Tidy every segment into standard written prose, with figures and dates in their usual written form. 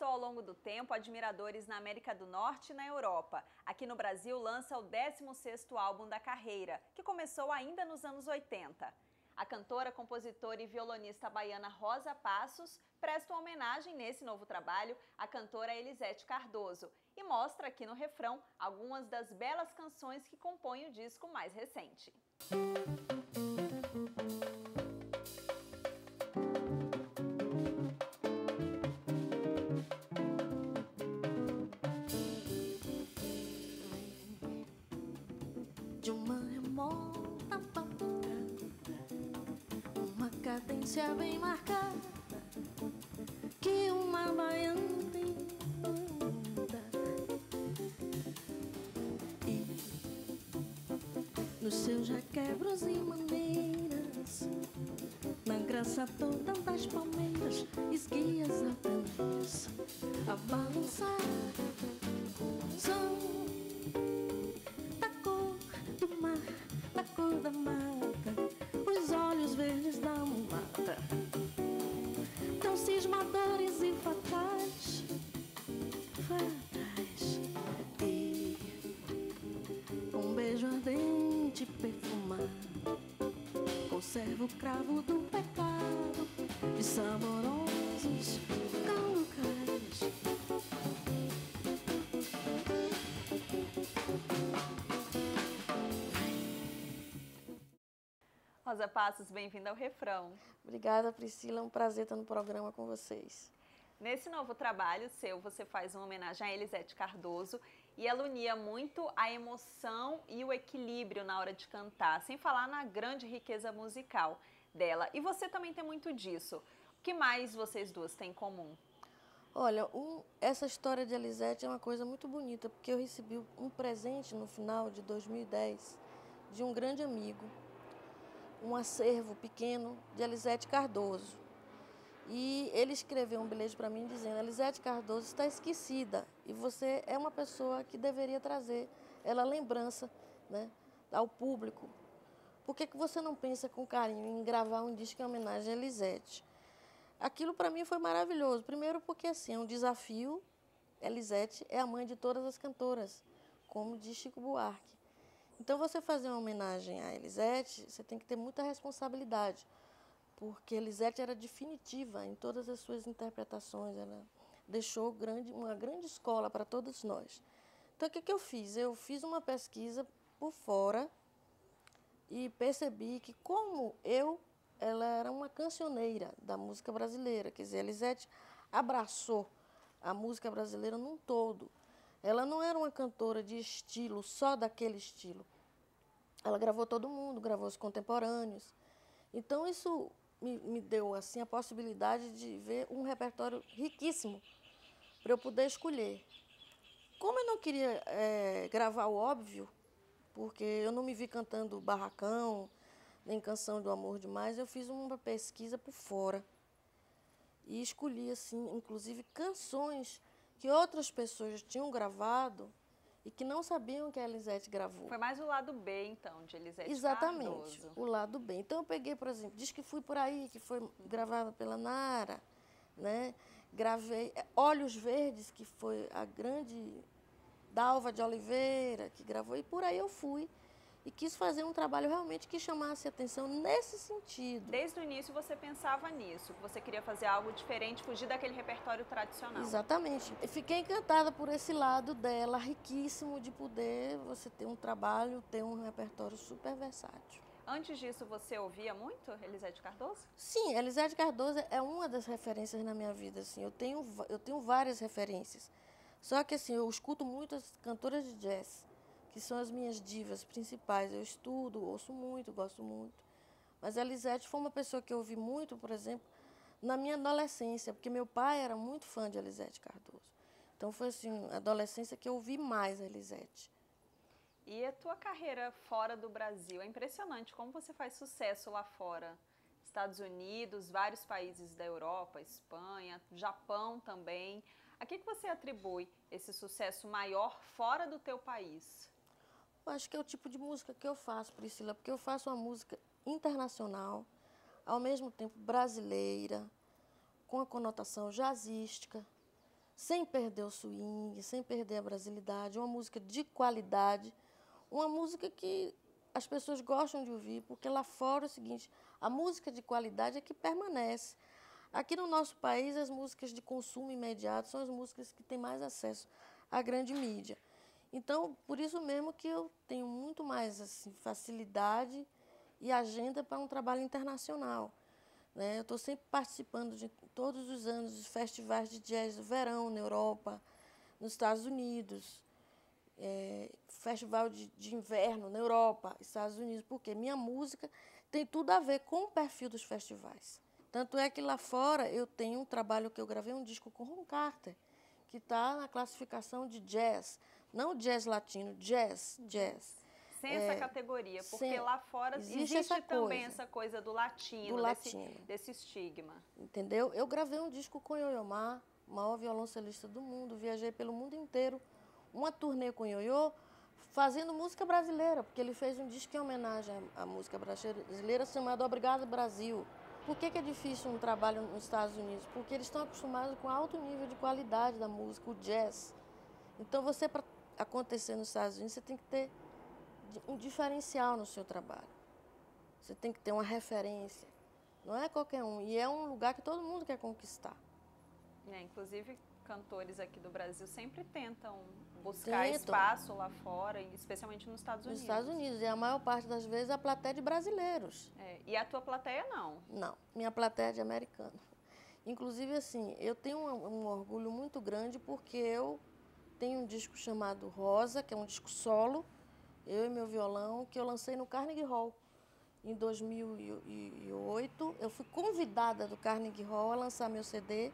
conquistou ao longo do tempo admiradores na América do Norte e na Europa. Aqui no Brasil lança o 16º álbum da carreira, que começou ainda nos anos 80. A cantora, compositora e violonista baiana Rosa Passos presta uma homenagem nesse novo trabalho à cantora Elisete Cardoso e mostra aqui no refrão algumas das belas canções que compõem o disco mais recente. De uma remota palavra, uma cadência bem marcada, que uma baiana anda. E nos seus requebros e maneiras, na graça toda das palmeiras, esguias altanejas a balançar. Da cor da mata, os olhos verdes da mulata, tão cismadores e fatais, e um beijo ardente perfumado conserva o cravo do pecado de saborosos calocais. Rosa Passos, bem-vinda ao Refrão. Obrigada, Priscila. É um prazer estar no programa com vocês. Nesse novo trabalho seu, você faz uma homenagem a Elisete Cardoso e ela unia muito a emoção e o equilíbrio na hora de cantar, sem falar na grande riqueza musical dela. E você também tem muito disso. O que mais vocês duas têm em comum? Olha, essa história de Elisete é uma coisa muito bonita, porque eu recebi um presente no final de 2010 de um grande amigo, um acervo pequeno de Elisete Cardoso. E ele escreveu um bilhete para mim dizendo: Elisete Cardoso está esquecida e você é uma pessoa que deveria trazer ela lembrança, né, ao público. Por que você não pensa com carinho em gravar um disco em homenagem a Elisete? Aquilo para mim foi maravilhoso. Primeiro porque assim, é um desafio. Elisete é a mãe de todas as cantoras, como diz Chico Buarque. Então, você fazer uma homenagem a Elisete, você tem que ter muita responsabilidade, porque Elisete era definitiva em todas as suas interpretações, ela deixou uma grande escola para todos nós. Então, o que eu fiz? Eu fiz uma pesquisa por fora e percebi que, ela era uma cancioneira da música brasileira, quer dizer, Elisete abraçou a música brasileira num todo. Ela não era uma cantora de estilo, só daquele estilo. Ela gravou todo mundo, gravou os contemporâneos. Então, isso me deu assim, a possibilidade de ver um repertório riquíssimo para eu poder escolher. Como eu não queria gravar o óbvio, porque eu não me vi cantando Barracão, nem Canção do Amor Demais, eu fiz uma pesquisa por fora. E escolhi, assim, inclusive, canções que outras pessoas tinham gravado e que não sabiam que a Elisete gravou. Foi mais o lado B, então, de Elisete Exatamente, Cardoso. o lado B. Então eu peguei, por exemplo, Diz que Fui Por Aí, que foi gravada pela Nara, né? Gravei Olhos Verdes, que foi a grande Dalva de Oliveira, que gravou, e por aí eu fui. E quis fazer um trabalho realmente que chamasse atenção nesse sentido. Desde o início você pensava nisso, que você queria fazer algo diferente, fugir daquele repertório tradicional. Exatamente. Eu fiquei encantada por esse lado dela, riquíssimo de poder você ter um trabalho, ter um repertório super versátil. Antes disso, você ouvia muito Elisete Cardoso? Sim, Elisete Cardoso é uma das referências na minha vida. Assim, eu tenho várias referências. Só que assim, eu escuto muito as cantoras de jazz, que são as minhas divas principais. Eu estudo, ouço muito, gosto muito. Mas a Elisete foi uma pessoa que eu ouvi muito, por exemplo, na minha adolescência, porque meu pai era muito fã de Elisete Cardoso. Então foi assim, a adolescência que eu ouvi mais a Elisete. E a tua carreira fora do Brasil? É impressionante como você faz sucesso lá fora. Estados Unidos, vários países da Europa, Espanha, Japão também. A que você atribui esse sucesso maior fora do teu país? Eu acho que é o tipo de música que eu faço, Priscila, porque eu faço uma música internacional, ao mesmo tempo brasileira, com a conotação jazzística, sem perder o swing, sem perder a brasilidade, uma música de qualidade, uma música que as pessoas gostam de ouvir, porque lá fora é o seguinte, a música de qualidade é que permanece. Aqui no nosso país, as músicas de consumo imediato são as músicas que têm mais acesso à grande mídia. Então, por isso mesmo que eu tenho muito mais assim, facilidade e agenda para um trabalho internacional. Né? Eu estou sempre participando de todos os anos de festivais de jazz do verão na Europa, nos Estados Unidos, festival de inverno na Europa, Estados Unidos, porque minha música tem tudo a ver com o perfil dos festivais. Tanto é que lá fora eu tenho um trabalho que eu gravei um disco com Ron Carter, que está na classificação de jazz, não jazz latino, jazz. Sem essa categoria, porque lá fora existe também essa coisa do latino, desse estigma. Entendeu? Eu gravei um disco com Yo-Yo Ma, o maior violoncelista do mundo, viajei pelo mundo inteiro, uma turnê com Yo-Yo, fazendo música brasileira, porque ele fez um disco em homenagem à música brasileira chamado Obrigado Brasil. Por que é difícil um trabalho nos Estados Unidos? Porque eles estão acostumados com alto nível de qualidade da música, o jazz. Então, você, para acontecer nos Estados Unidos, você tem que ter um diferencial no seu trabalho. Você tem que ter uma referência. Não é qualquer um. E é um lugar que todo mundo quer conquistar. Inclusive, cantores aqui do Brasil sempre tentam buscar espaço lá fora, especialmente nos Estados Unidos. Nos Estados Unidos. E a maior parte das vezes a plateia é de brasileiros. E a tua plateia não? Não. Minha plateia é de americano. Inclusive, assim, eu tenho um orgulho muito grande porque eu tenho um disco chamado Rosa, que é um disco solo, eu e meu violão, que eu lancei no Carnegie Hall. Em 2008, eu fui convidada do Carnegie Hall a lançar meu CD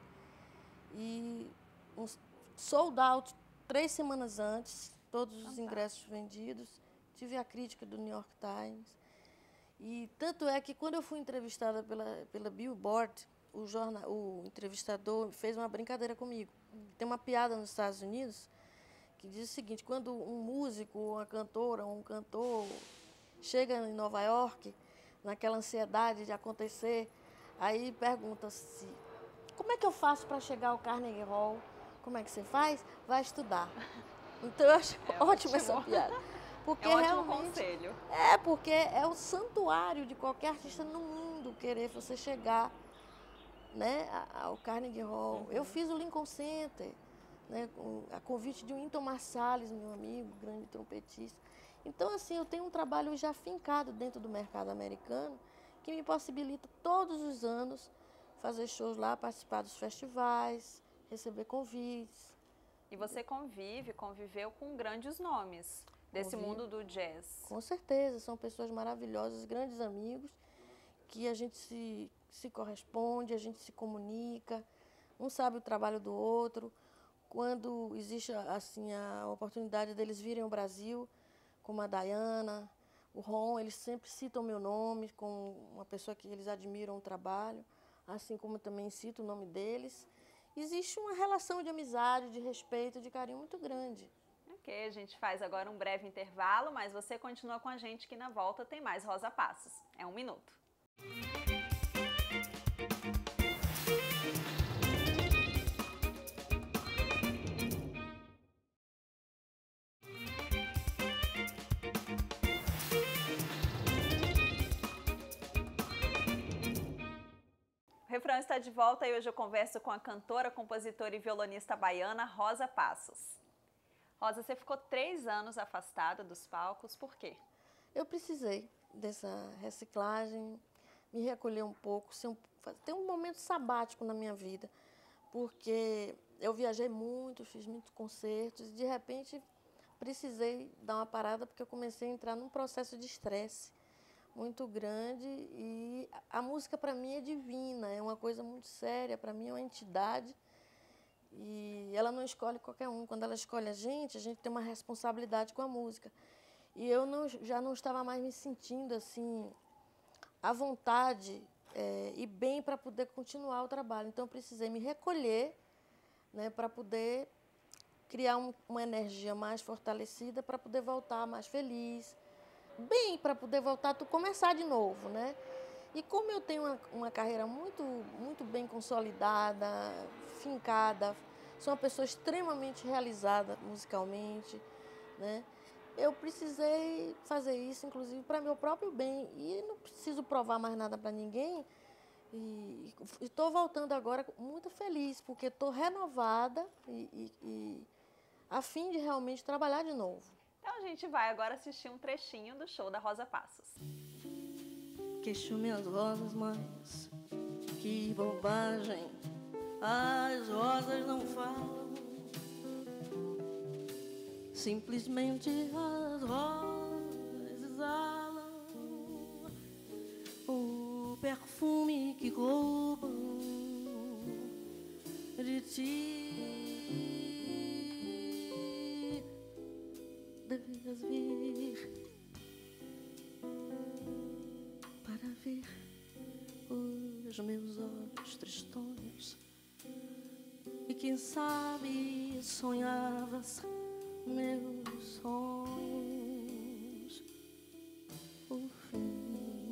e um sold out 3 semanas antes, todos os ingressos vendidos. Tive a crítica do New York Times. E tanto é que quando eu fui entrevistada pela Billboard, o entrevistador fez uma brincadeira comigo. Tem uma piada nos Estados Unidos que diz o seguinte: quando um músico, uma cantora, um cantor chega em Nova York, naquela ansiedade de acontecer, aí pergunta-se, como é que eu faço para chegar ao Carnegie Hall? Como é que você faz? Vai estudar. Então, eu acho ótima essa piada. Porque é um ótimo conselho. Porque é o santuário de qualquer artista no mundo querer você chegar, né, ao Carnegie Hall. Eu fiz o Lincoln Center, né, a convite de Wynton Marsalis, meu amigo, grande trompetista. Então, assim, eu tenho um trabalho já fincado dentro do mercado americano que me possibilita todos os anos fazer shows lá, participar dos festivais, receber convites. E você conviveu com grandes nomes desse mundo do jazz. Com certeza, são pessoas maravilhosas, grandes amigos, que a gente se corresponde, a gente se comunica, um sabe o trabalho do outro. Quando existe assim, a oportunidade deles virem ao Brasil, como a Diana, o Ron, eles sempre citam meu nome, com uma pessoa que eles admiram o trabalho, assim como eu também cito o nome deles. Existe uma relação de amizade, de respeito, de carinho muito grande. Ok, a gente faz agora um breve intervalo, mas você continua com a gente que na volta tem mais Rosa Passos. É 1 minuto. O Refrão está de volta e hoje eu converso com a cantora, compositora e violonista baiana Rosa Passos. Rosa, você ficou 3 anos afastada dos palcos, por quê? Eu precisei dessa reciclagem, me recolher um pouco, ter um momento sabático na minha vida, porque eu viajei muito, fiz muitos concertos e de repente precisei dar uma parada porque eu comecei a entrar num processo de estresse muito grande e a música para mim é divina, é uma coisa muito séria, para mim é uma entidade e ela não escolhe qualquer um. Quando ela escolhe a gente tem uma responsabilidade com a música. E eu já não estava mais me sentindo assim à vontade e bem para poder continuar o trabalho. Então eu precisei me recolher, né, para poder criar uma energia mais fortalecida para poder voltar mais feliz, bem para poder voltar a começar de novo, né? E como eu tenho uma carreira muito, muito bem consolidada, fincada, sou uma pessoa extremamente realizada musicalmente, né? Eu precisei fazer isso, inclusive, para meu próprio bem. E não preciso provar mais nada para ninguém. E estou voltando agora muito feliz, porque estou renovada e a fim de realmente trabalhar de novo. Então a gente vai agora assistir um trechinho do show da Rosa Passos. Queixo minhas rosas, mas que bobagem, as rosas não falam. Simplesmente as rosas exalam o perfume que roubam de ti. Devias vir para ver os meus olhos tristonhos e quem sabe sonhavas meus sonhos por fim.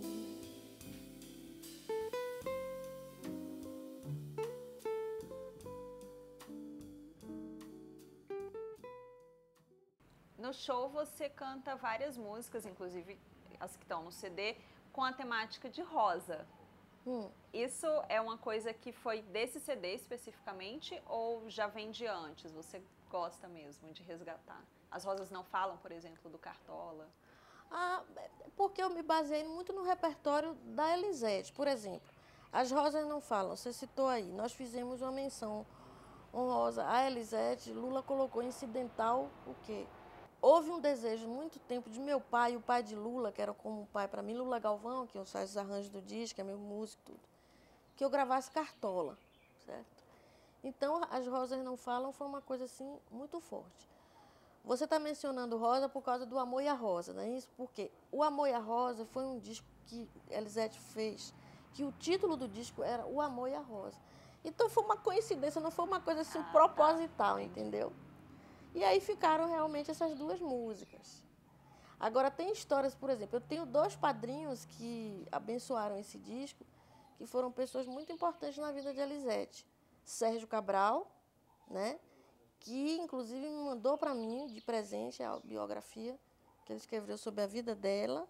No show você canta várias músicas, inclusive as que estão no CD, com a temática de rosa. Isso é uma coisa que foi desse CD especificamente ou já vem de antes? Você gosta mesmo de resgatar? As Rosas Não Falam, por exemplo, do Cartola? Porque eu me baseei muito no repertório da Elisete. Por exemplo, As Rosas Não Falam, você citou aí. Nós fizemos uma menção honrosa à Elisete. Lula colocou incidental o quê? Houve um desejo muito tempo de meu pai, o pai de Lula, que era como um pai para mim, Lula Galvão, que faz os arranjos do disco, que é meu músico, tudo, que eu gravasse Cartola, certo? Então, As Rosas Não Falam foi uma coisa assim muito forte. Você está mencionando Rosa por causa do Amor e a Rosa, não é isso? Porque o Amor e a Rosa foi um disco que Elisete fez, que o título do disco era O Amor e a Rosa. Então foi uma coincidência, não foi uma coisa assim proposital, entendeu? E aí ficaram realmente essas duas músicas. Agora tem histórias, por exemplo, eu tenho 2 padrinhos que abençoaram esse disco, que foram pessoas muito importantes na vida de Elisete. Sérgio Cabral, né? Que inclusive me mandou para mim de presente a biografia que ele escreveu sobre a vida dela,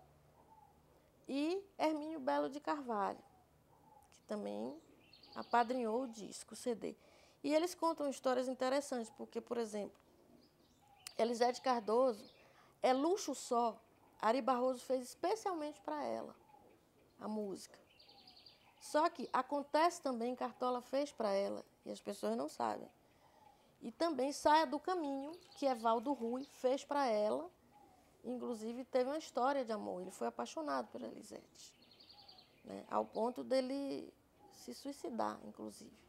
e Hermínio Belo de Carvalho, que também apadrinhou o disco, o CD. E eles contam histórias interessantes, porque, por exemplo, Elisete Cardoso, É Luxo Só, Ari Barroso fez especialmente para ela a música. Só que acontece também, Cartola fez para ela, e as pessoas não sabem. E também Saia do Caminho, que Evaldo Rui fez para ela, inclusive teve uma história de amor, ele foi apaixonado por Elisete, né? Ao ponto dele se suicidar, inclusive.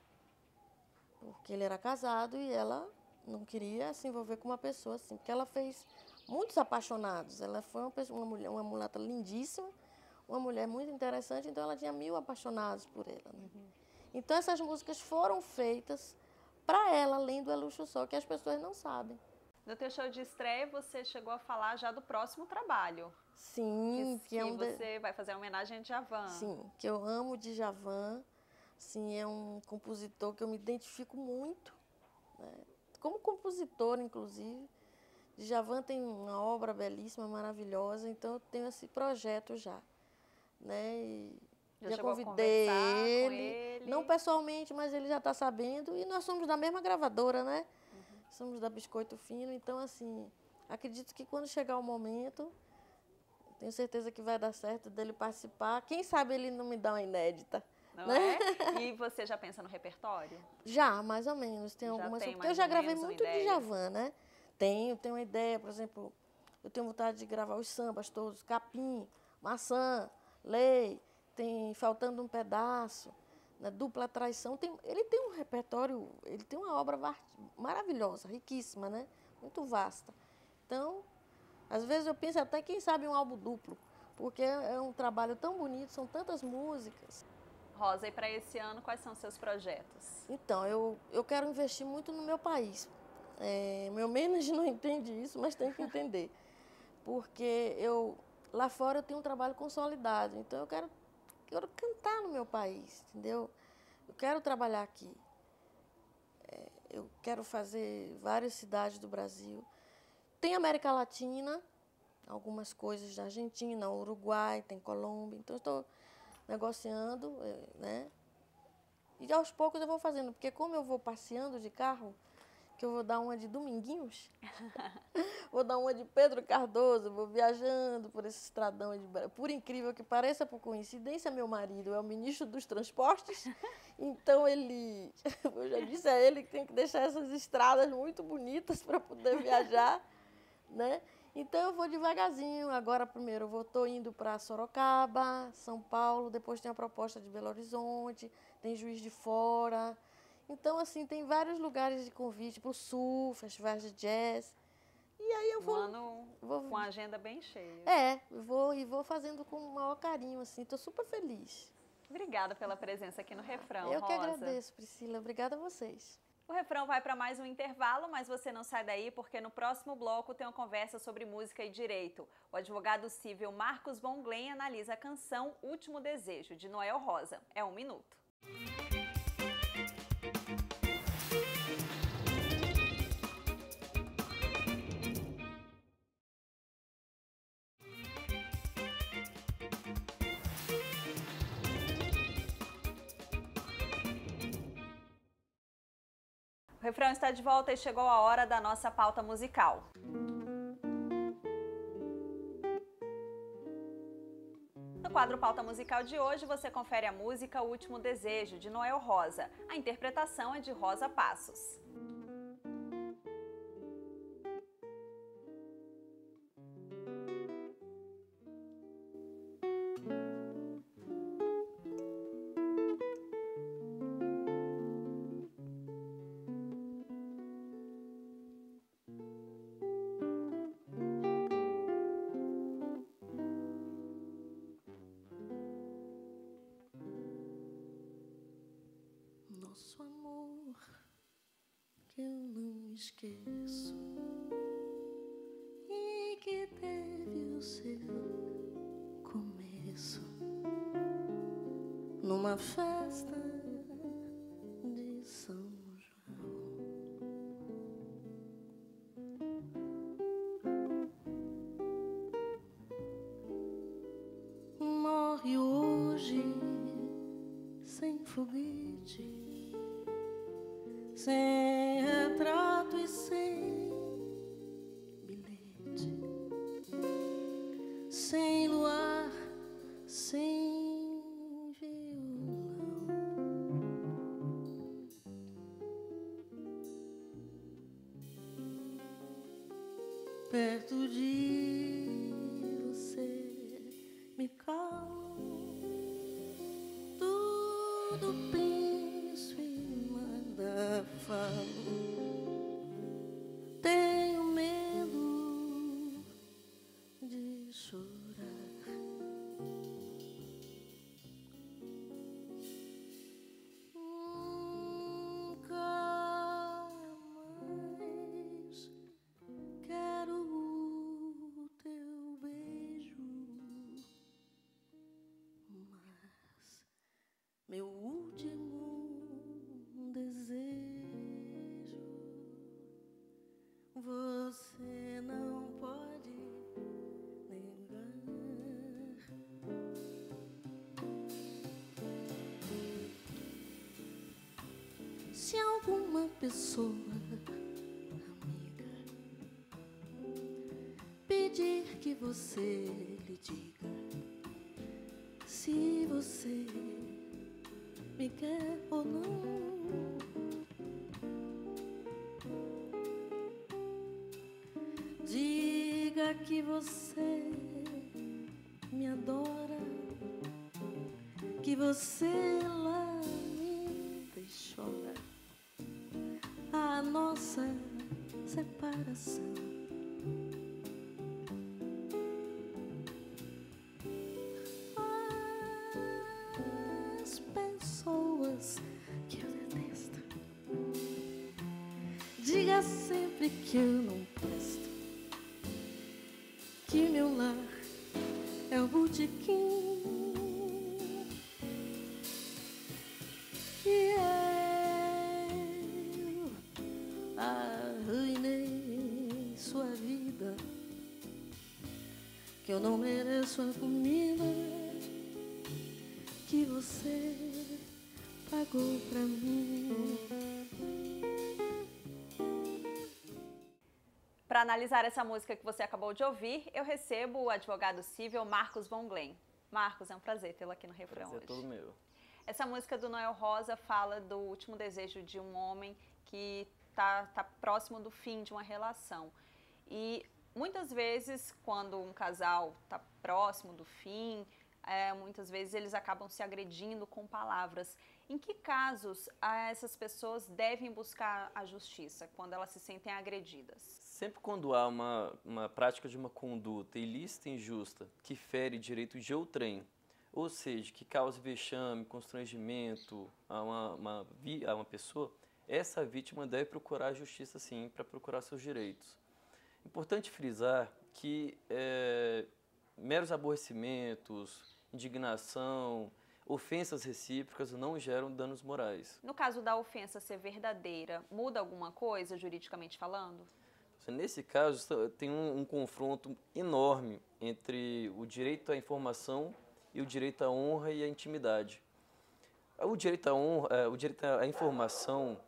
Porque ele era casado e ela não queria se envolver com uma pessoa assim, porque ela fez muitos apaixonados. Ela foi uma mulata lindíssima, uma mulher muito interessante, então ela tinha 1000 apaixonados por ela, né? Então essas músicas foram feitas para ela, além do É Luxo Só, que as pessoas não sabem. No teu show de estreia, você chegou a falar já do próximo trabalho. Sim, que você vai fazer a homenagem a Djavan. Sim, que eu amo Djavan. Sim, é um compositor que eu me identifico muito, né? Como compositor, inclusive. Djavan tem uma obra belíssima, maravilhosa, então eu tenho esse projeto já, né? E já convidei ele, não pessoalmente, mas ele já está sabendo, e nós somos da mesma gravadora, né? Somos da Biscoito Fino, então, assim, acredito que quando chegar o momento, tenho certeza que vai dar certo dele participar. Quem sabe ele não me dá uma inédita. Não né? é? E você já pensa no repertório? Já, mais ou menos. Tem algumas coisas. Porque eu já gravei muito de Djavan, né? Tenho uma ideia, por exemplo, eu tenho vontade de gravar os sambas todos, Capim, Maçã, Lei, tem Faltando um Pedaço, né? Dupla Traição. Ele tem um repertório, ele tem uma obra maravilhosa, riquíssima, né? Muito vasta. Então, às vezes eu penso até, quem sabe, um álbum duplo, porque é um trabalho tão bonito, são tantas músicas. Rosa, e para esse ano, quais são os seus projetos? Então, eu quero investir muito no meu país. Meu manager não entende isso, mas tem que entender. Porque lá fora eu tenho um trabalho consolidado, então eu quero cantar no meu país, entendeu? Eu quero trabalhar aqui. eu quero fazer várias cidades do Brasil. Tem América Latina, algumas coisas da Argentina, Uruguai, tem Colômbia. Então, eu estou negociando, né? E aos poucos eu vou fazendo, porque como eu vou passeando de carro, que eu vou dar uma de Dominguinhos, vou dar uma de Pedro Cardoso, vou viajando por esse estradão. Por incrível que pareça, por coincidência, meu marido é o ministro dos Transportes, então ele, eu já disse a ele que tem que deixar essas estradas muito bonitas para poder viajar, né? Então eu vou devagarzinho. Agora primeiro eu estou indo para Sorocaba, São Paulo, depois tem a proposta de Belo Horizonte, tem Juiz de Fora. Então, assim, tem vários lugares de convite para o Sul, festivais de jazz. E aí eu vou... Um ano com a agenda bem cheia. Vou fazendo com o maior carinho, assim. Estou super feliz. Obrigada pela presença aqui no Refrão, Eu Rosa. que agradeço, Priscila. Obrigada a vocês. O Refrão vai para mais um intervalo, mas você não sai daí porque no próximo bloco tem uma conversa sobre música e direito. O advogado civil Marcos Von Glen analisa a canção Último Desejo, de Noel Rosa. É 1 minuto. O Refrão está de volta e chegou a hora da nossa pauta musical. No quadro Pauta Musical de hoje, você confere a música O Último Desejo, de Noel Rosa. A interpretação é de Rosa Passos. Nosso amor, que eu não esqueço e que teve o seu começo numa festa de São João. Morre hoje sem foguete, sem retrato e sem bilhete, sem luar, sem violão. Perto de você me calo, tudo penso e nada falo. Tenho medo de chorar. Nunca mais quero o teu beijo, mas meu último desejo você não pode negar. Se alguma pessoa amiga pedir que você lhe diga se você me quer ou não, diga que você me adora, que você lamenta e chora a nossa separação. As pessoas que eu detesto, diga sempre que eu não presto, que meu lar é o botequim, que eu vida, que eu não mereço a comida que você pagou pra mim. Para analisar essa música que você acabou de ouvir, eu recebo o advogado civil Marcos Von Glen. Marcos, é um prazer tê-lo aqui no Refrão hoje. Prazer todo meu. Essa música do Noel Rosa fala do último desejo de um homem que tá próximo do fim de uma relação. E muitas vezes, quando um casal está próximo do fim, muitas vezes eles acabam se agredindo com palavras. Em que casos essas pessoas devem buscar a justiça, quando elas se sentem agredidas? Sempre quando há uma prática de uma conduta ilícita e injusta que fere direitos de outrem, ou seja, que cause vexame, constrangimento a uma pessoa, essa vítima deve procurar a justiça sim, para procurar seus direitos. Importante frisar que meros aborrecimentos, indignação, ofensas recíprocas não geram danos morais. No caso da ofensa ser verdadeira, muda alguma coisa juridicamente falando? Nesse caso, tem um confronto enorme entre o direito à informação e o direito à honra e à intimidade. O direito à informação,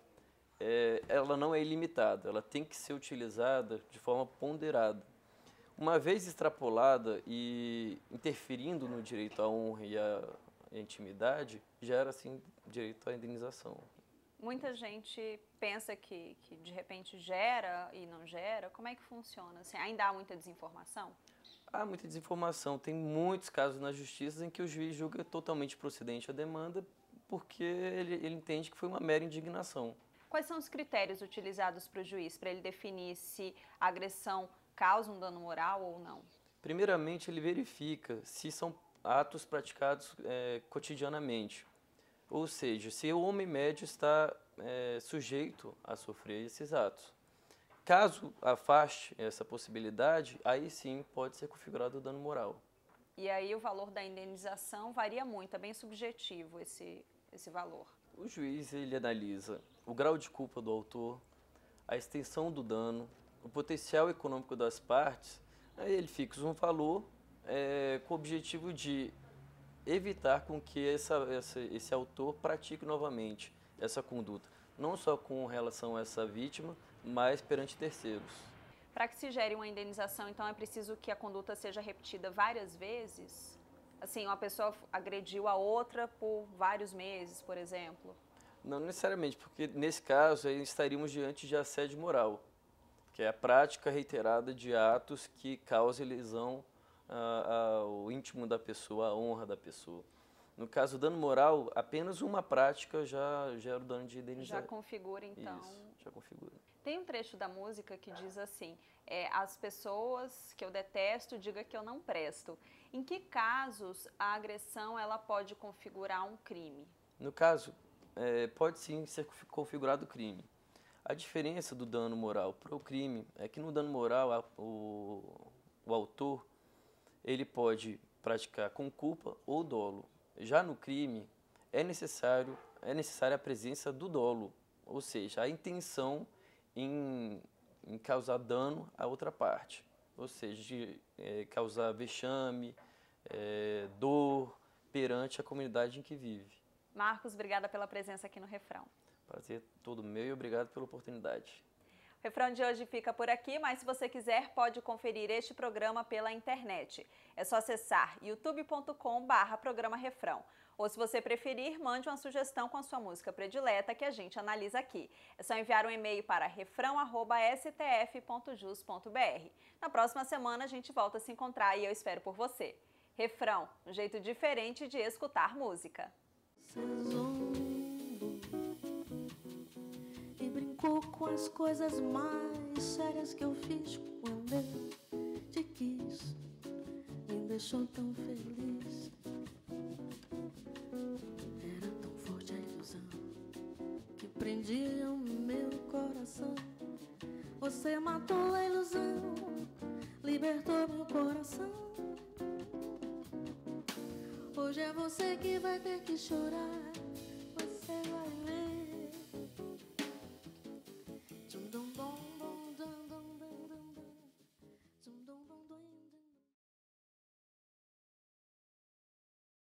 ela não é ilimitada, ela tem que ser utilizada de forma ponderada. Uma vez extrapolada e interferindo no direito à honra e à intimidade, gera, assim, direito à indenização. Muita gente pensa que de repente gera e não gera. Como é que funciona? Assim, ainda há muita desinformação? Há muita desinformação. Tem muitos casos na justiça em que o juiz julga totalmente procedente a demanda porque ele entende que foi uma mera indignação. Quais são os critérios utilizados para o juiz para ele definir se a agressão causa um dano moral ou não? Primeiramente, ele verifica se são atos praticados cotidianamente. Ou seja, se o homem médio está sujeito a sofrer esses atos. Caso afaste essa possibilidade, aí sim pode ser configurado o dano moral. E aí o valor da indenização varia muito, é bem subjetivo esse valor. O juiz ele analisa o grau de culpa do autor, a extensão do dano, o potencial econômico das partes, aí ele fixa um valor com o objetivo de evitar com que esse autor pratique novamente essa conduta, não só com relação a essa vítima, mas perante terceiros. Para que se gere uma indenização, então é preciso que a conduta seja repetida várias vezes? Assim, uma pessoa agrediu a outra por vários meses, por exemplo? Não necessariamente, porque nesse caso aí estaríamos diante de assédio moral, que é a prática reiterada de atos que causem lesão ao íntimo da pessoa, à honra da pessoa. No caso, o dano moral, apenas uma prática já gera o dano de indenização. Já configura, então. Isso, já configura. Tem um trecho da música que diz assim, as pessoas que eu detesto, diga que eu não presto. Em que casos a agressão ela pode configurar um crime? No caso, pode sim ser configurado crime. A diferença do dano moral para o crime é que no dano moral o autor ele pode praticar com culpa ou dolo. Já no crime é necessária a presença do dolo, ou seja, a intenção em causar dano à outra parte, ou seja, de causar vexame, dor perante a comunidade em que vive. Marcos, obrigada pela presença aqui no Refrão. Prazer todo meu e obrigado pela oportunidade. O Refrão de hoje fica por aqui, mas se você quiser, pode conferir este programa pela internet. É só acessar youtube.com/programa Refrão. Ou se você preferir, mande uma sugestão com a sua música predileta que a gente analisa aqui. É só enviar um e-mail para refrão@stf.jus.br. Na próxima semana a gente volta a se encontrar e eu espero por você. Refrão, um jeito diferente de escutar música. E brincou com as coisas mais sérias que eu fiz quando eu te quis. Me deixou tão feliz. Era tão forte a ilusão que prendia o meu coração. Você matou a ilusão, libertou meu coração. Hoje é você que vai ter que chorar.